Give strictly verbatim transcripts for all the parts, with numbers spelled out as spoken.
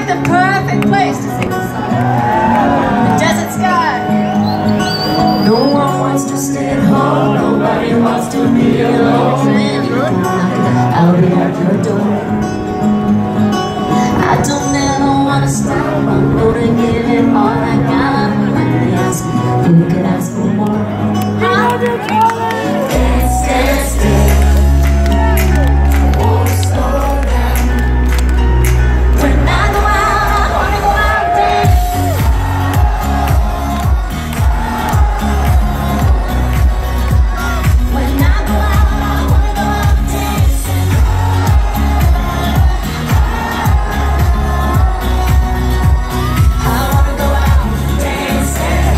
the perfect place to sing a song. The desert sky. No one wants to stay at home. Nobody wants to be alone. I'll be at your door. I don't ever want to stop. I'm gonna give it all I got. When they ask me, you could ask for more. How do you call it? Dance, dance, dance. Won't slow down. When I go out, I wanna go out and dance. When I go out, I wanna go out and dance. I wanna go out dancing.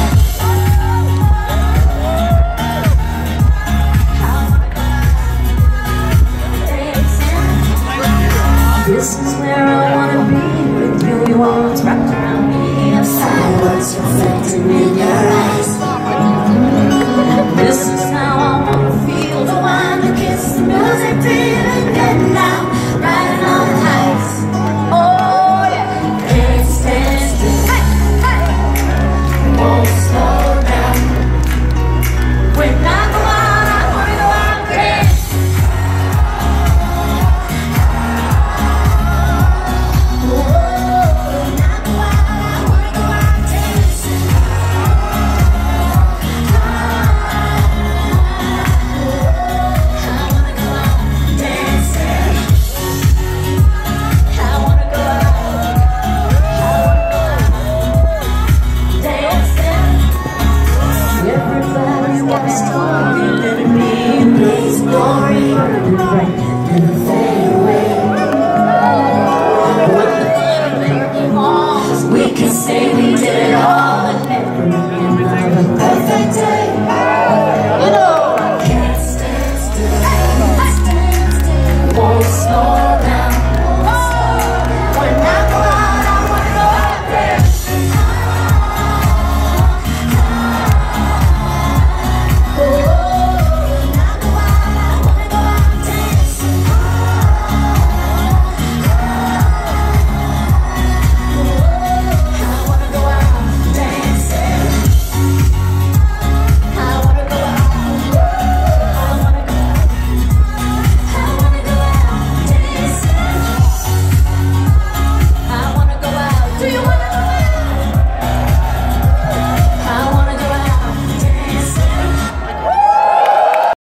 I wanna go out dancing. This is where I wanna be with you. Your arms wrapped around me. Outside, what's reflecting in your eyes? This is how I wanna feel. The wine, the kiss, the music, feeling good now. Riding on the heights. Oh yeah. Dance, dance, dance. Hey, hey. Won't slow down. When I go out, I wanna go out and dance. When I go out, I wanna go out and dance. I wanna go out dancing. I wanna go out. I wanna go out dancing. Everybody's got a story, let it be his glory, burning bright and fade away. When the burning falls, we can say we did it all and never another perfect day. You know, I can't stand still, stand still, won't slow